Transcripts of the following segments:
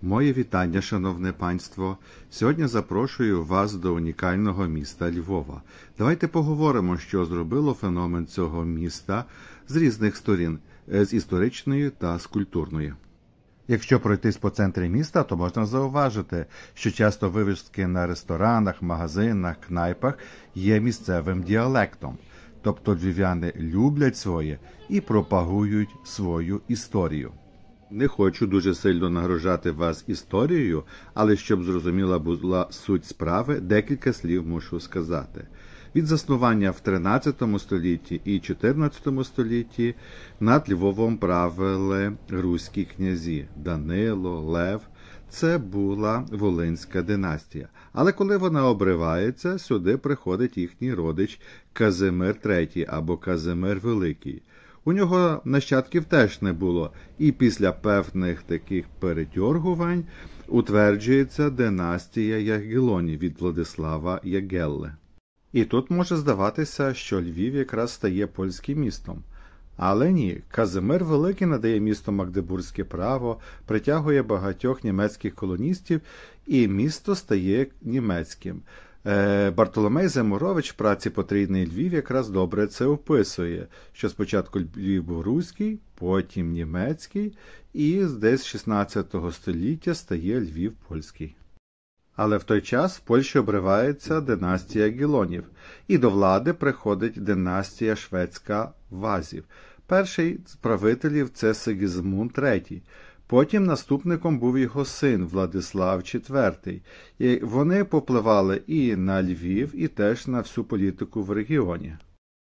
Моє вітання, шановне панство. Сьогодні запрошую вас до унікального міста Львова. Давайте поговоримо, що зробило феномен цього міста з різних сторін, з історичної та з культурної. Якщо пройтись по центрі міста, то можна зауважити, що часто вивіски на ресторанах, магазинах, кнайпах є місцевим діалектом. Тобто львів'яни люблять своє і пропагують свою історію. Не хочу дуже сильно нагружати вас історією, але щоб зрозуміла була суть справи, декілька слів мушу сказати. Від заснування в 13 столітті і 14 столітті над Львовом правили руські князі Данило, Лев. Це була Волинська династія. Але коли вона обривається, сюди приходить їхній родич Казимир III або Казимир Великий. У нього нащадків теж не було, і після певних таких перетьоргувань утверджується династія Ягелонів від Владислава Ягелли. І тут може здаватися, що Львів якраз стає польським містом. Але ні, Казимир Великий надає місту Магдебурзьке право, притягує багатьох німецьких колоністів, і місто стає німецьким. Бартоломей Земурович в праці «Потрійний Львів» якраз добре це описує, що спочатку Львів був руський, потім німецький, і десь з 16 століття стає Львів польський. Але в той час в Польщі обривається династія Ягелонів, і до влади приходить династія шведська Вазів. Перший з правителів – це Сигізмунд III. Потім наступником був його син Владислав IV. І вони попливали і на Львів, і теж на всю політику в регіоні.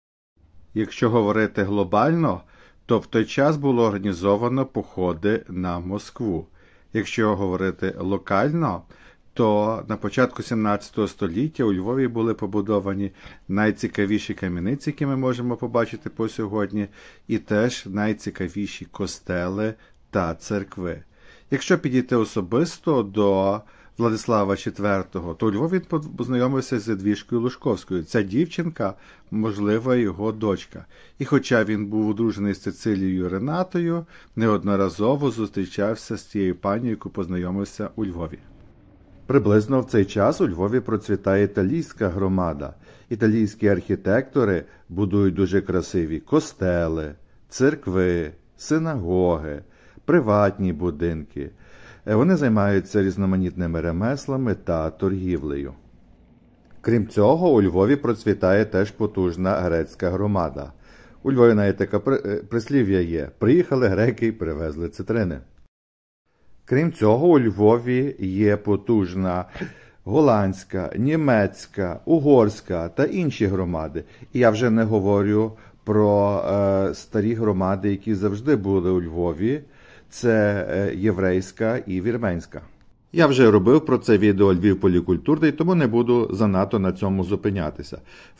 Якщо говорити глобально, то в той час було організовано походи на Москву. Якщо говорити локально, то на початку 17 століття у Львові були побудовані найцікавіші кам'яниці, які ми можемо побачити по сьогодні, і теж найцікавіші костели та церкви. Якщо підійти особисто до Владислава IV, то у Львові він познайомився з Ядвіжкою Лужковською. Ця дівчинка, можливо, його дочка. І хоча він був одружений з Цицилією Ренатою, неодноразово зустрічався з цією пані, яку познайомився у Львові. Приблизно в цей час у Львові процвітає італійська громада. Італійські архітектори будують дуже красиві костели, церкви, синагоги, приватні будинки. Вони займаються різноманітними ремеслами та торгівлею. Крім цього, у Львові процвітає теж потужна грецька громада. У Львові навіть таке прислів'я є: приїхали греки і привезли цитрини. Крім цього, у Львові є потужна голландська, німецька, угорська та інші громади. І я вже не говорю про старі громади, які завжди були у Львові. Це єврейська і вірменська. Я вже робив про це відео «Львів полікультурний», тому не буду занадто на цьому зупинятися. В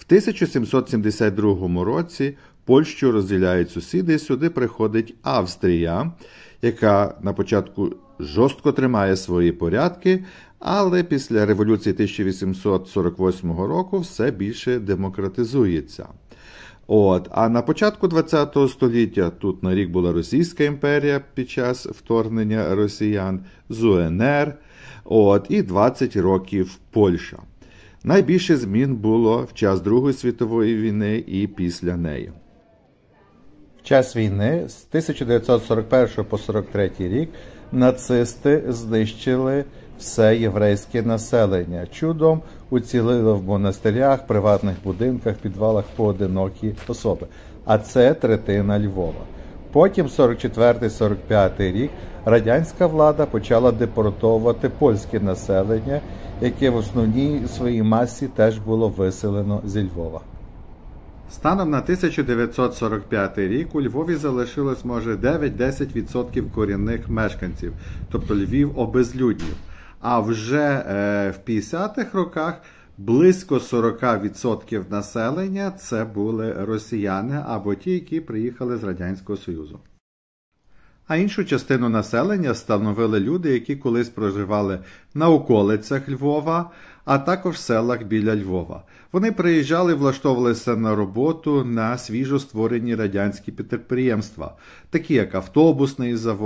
1772 році Польщу розділяють сусіди, і сюди приходить Австрія, яка на початку жорстко тримає свої порядки, але після революції 1848 року все більше демократизується. А на початку ХХ століття тут на рік була Російська імперія під час вторгнення росіян з УНР, і 20 років Польща. Найбільше змін було в час Другої світової війни і після неї. В час війни з 1941 по 1943 рік нацисти знищили все єврейське населення. Чудом уцілили в монастирях, приватних будинках, підвалах поодинокі особи. А це третина Львова. Потім, 1944-1945 рік, радянська влада почала депортовувати польське населення, яке в основній своїй масі теж було виселено зі Львова. Станом на 1945 рік у Львові залишилось, може, 9-10% корінних мешканців, тобто Львів обезлюднів. А вже в 50-х роках близько 40% населення це були росіяни або ті, які приїхали з Радянського Союзу. А іншу частину населення становили люди, які колись проживали на околицях Львова, а також в селах біля Львова. Вони приїжджали і влаштовувалися на роботу на свіжо створені радянські підприємства, такі як автобусний завод,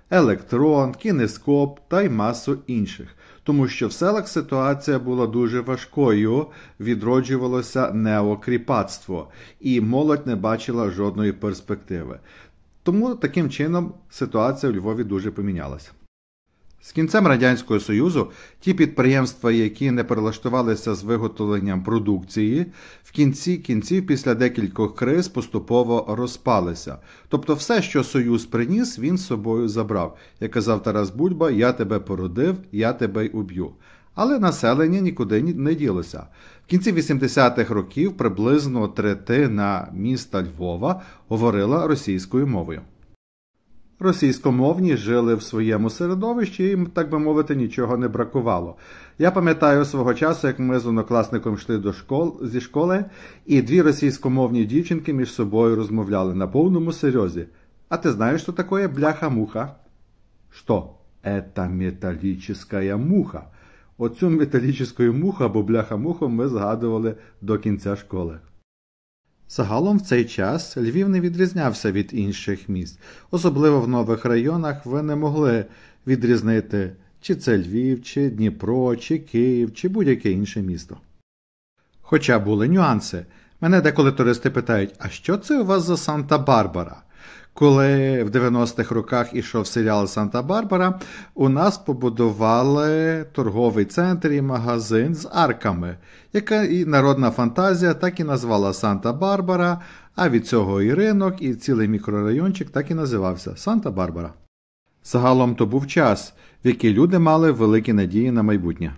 Електрон, Кінескоп та й масу інших. Тому що в селах ситуація була дуже важкою, відроджувалося неокріпацтво, і молодь не бачила жодної перспективи. Тому таким чином ситуація у Львові дуже помінялася. З кінцем Радянського Союзу ті підприємства, які не перелаштувалися з виготовленням продукції, в кінці кінців після декількох криз поступово розпалися. Тобто все, що Союз приніс, він з собою забрав. Як казав Тарас Бульба, я тебе породив, я тебе й уб'ю. Але населення нікуди не ділося. В кінці 80-х років приблизно третина міста Львова говорила російською мовою. Російськомовні жили в своєму середовищі, їм, так би мовити, нічого не бракувало. Я пам'ятаю свого часу, як ми з однокласником йшли зі школи, і дві російськомовні дівчинки між собою розмовляли на повному серйозі. А ти знаєш, що таке бляха-муха? Що? Это металлическая муха. Оцю металлическую муху або бляха-муху ми згадували до кінця школи. Загалом в цей час Львів не відрізнявся від інших міст. Особливо в нових районах ви не могли відрізнити, чи це Львів, чи Дніпро, чи Київ, чи будь-яке інше місто. Хоча були нюанси. Мене деколи туристи питають, а що це у вас за Санта-Барбара? Коли в 90-х роках ішов серіал «Санта-Барбара», у нас побудували торговий центр і магазин з арками, яка і народна фантазія так і назвала Санта-Барбара, а від цього і ринок, і цілий мікрорайончик так і називався Санта-Барбара. Загалом то був час, в який люди мали великі надії на майбутнє.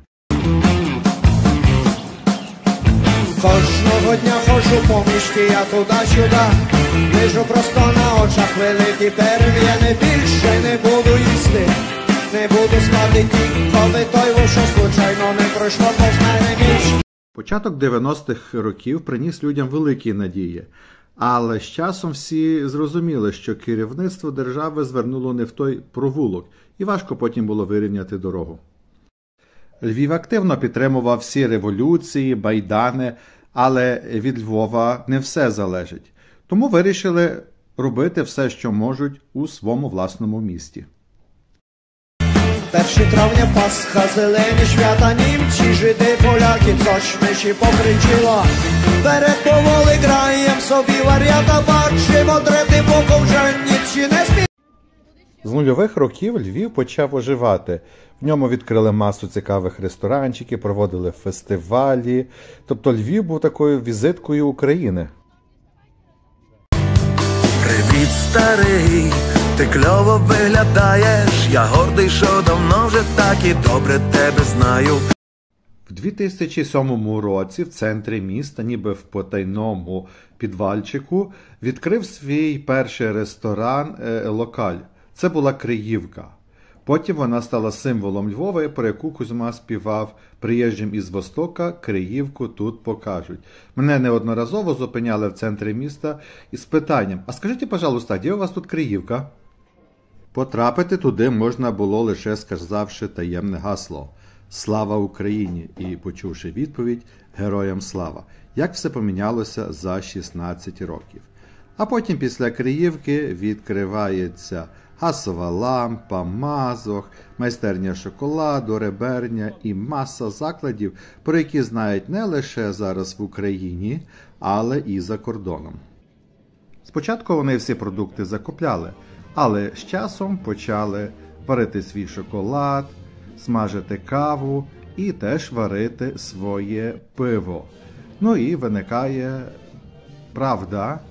Кожного дня ходжу по місті, я туди-сюди, лежу просто на очах великі перем'яни, більше не буду їсти, не буду спати коли той, що случайно не пройшло повз мене ніч. Початок 90-х років приніс людям великі надії, але з часом всі зрозуміли, що керівництво держави звернуло не в той провулок, і важко потім було вирівняти дорогу. Львів активно підтримував всі революції, майдани, але від Львова не все залежить. Тому вирішили робити все, що можуть у своєму власному місті. 1 травня, Пасха, зелені свята, німці, жиди, поляки, цочмиші покричило. Перед поволи граєм собі вар'ята, бачимо, дрети боку вже ніці не спі. З нульових років Львів почав оживати. В ньому відкрили масу цікавих ресторанчиків, проводили фестивалі. Тобто Львів був такою візиткою України. Привіт, старий, ти кльово виглядаєш. Я гордий, що давно вже так і добре тебе знаю. В 2007 році в центрі міста, ніби в потайному підвальчику, відкрив свій перший ресторан-локаль. Це була Криївка. Потім вона стала символом Львова, про яку Кузьма співав «Приїжджим із Востока, Криївку тут покажуть». Мене неодноразово зупиняли в центрі міста із питанням «А скажіть, пожалуйста, де у вас тут Криївка?» Потрапити туди можна було лише сказавши таємне гасло «Слава Україні!» і почувши відповідь «Героям слава!». Як все помінялося за 16 років. А потім після Криївки відкривається Гасова лампа, Мазох, майстерня шоколаду, Реберня і маса закладів, про які знають не лише зараз в Україні, але і за кордоном. Спочатку вони всі продукти закупляли, але з часом почали варити свій шоколад, смажити каву і теж варити своє пиво. Ну і виникає «Правда»,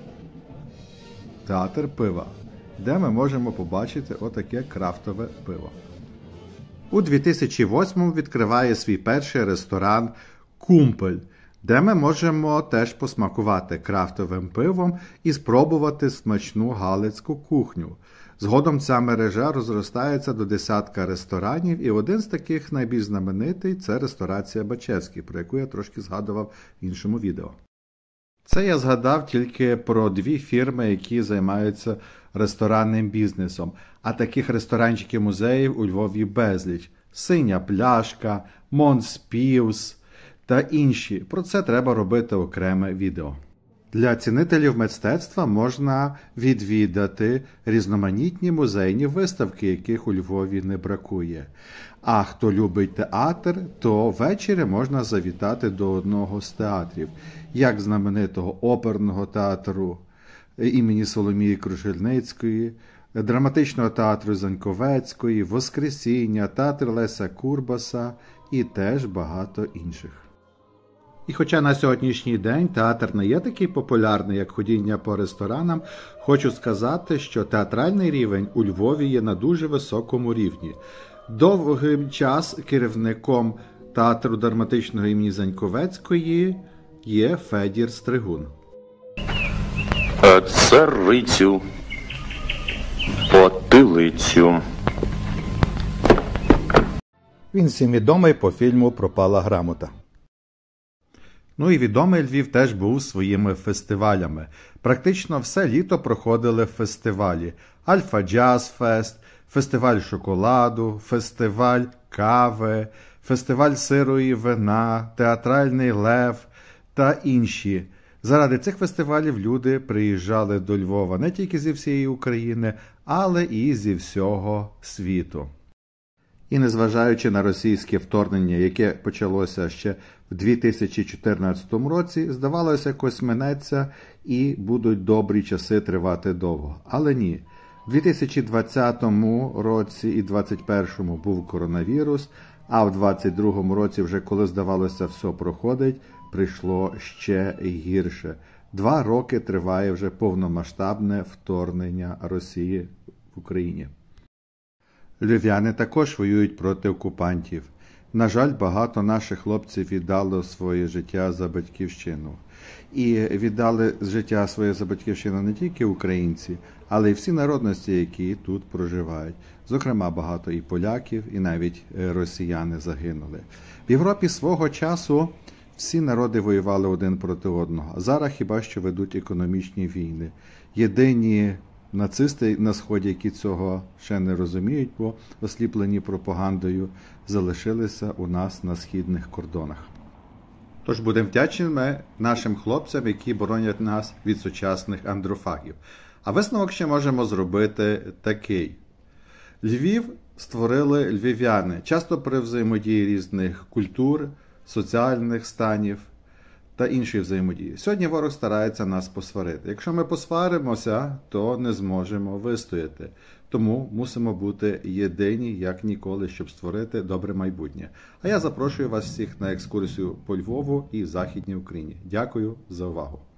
театр пива, де ми можемо побачити отаке крафтове пиво. У 2008-му відкриває свій перший ресторан «Кумпель», де ми можемо теж посмакувати крафтовим пивом і спробувати смачну галицьку кухню. Згодом ця мережа розростається до десятка ресторанів, і один з таких найбільш знаменитий – це ресторація Бачевський, про яку я трошки згадував в іншому відео. Це я згадав тільки про дві фірми, які займаються ресторанним бізнесом. А таких ресторанчиків-музеїв у Львові безліч. Синя пляшка, Монспівс та інші. Про це треба робити окреме відео. Для цінителів мистецтва можна відвідати різноманітні музейні виставки, яких у Львові не бракує. А хто любить театр, то ввечері можна завітати до одного з театрів, як знаменитого оперного театру імені Соломії Крушельницької, драматичного театру Заньковецької, Воскресіння, театр Леся Курбаса і теж багато інших. І хоча на сьогоднішній день театр не є такий популярний, як ходіння по ресторанам, хочу сказати, що театральний рівень у Львові є на дуже високому рівні. Довгий час керівником театру драматичного імені Заньковецької є Федір Стригун. Царицю, потилицю. Він всім відомий по фільму «Пропала грамота». Ну і відомий Львів теж був своїми фестивалями. Практично все літо проходили фестивалі. Альфа Джаз Фест, фестиваль шоколаду, фестиваль кави, фестиваль сиру і вина, театральний лев та інші. Заради цих фестивалів люди приїжджали до Львова не тільки зі всієї України, але і зі всього світу. І незважаючи на російське вторгнення, яке почалося ще в 2014 році, здавалося, якось минеться і будуть добрі часи тривати довго. Але ні. В 2020 році і 2021 був коронавірус, а в 2022 році, вже коли здавалося все проходить, прийшло ще гірше. 2 роки триває вже повномасштабне вторгнення Росії в Україні. Львів'яни також воюють проти окупантів. На жаль, багато наших хлопців віддало своє життя за батьківщину. І віддали життя своє за батьківщину не тільки українці, але й всі народності, які тут проживають. Зокрема, багато і поляків, і навіть росіяни загинули. В Європі свого часу всі народи воювали один проти одного. Зараз хіба що ведуть економічні війни. Єдині нацисти на Сході, які цього ще не розуміють, бо осліплені пропагандою, залишилися у нас на східних кордонах. Тож будемо вдячними нашим хлопцям, які боронять нас від сучасних андрофагів. А висновок ще можемо зробити такий. Львів створили львів'яни, часто при взаємодії різних культур, соціальних станів та іншої взаємодії. Сьогодні ворог старається нас посварити. Якщо ми посваримося, то не зможемо вистояти. Тому мусимо бути єдині, як ніколи, щоб створити добре майбутнє. А я запрошую вас всіх на екскурсію по Львову і Західній Україні. Дякую за увагу.